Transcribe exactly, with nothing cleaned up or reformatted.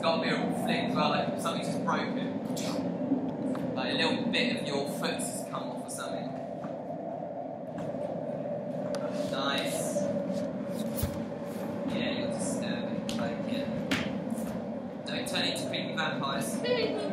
got to be a flick as well, like something's just broken. Like a little bit of your foot's just come off or something. Nice. Yeah, you're disturbing. Like, yeah. Don't turn into creepy vampires.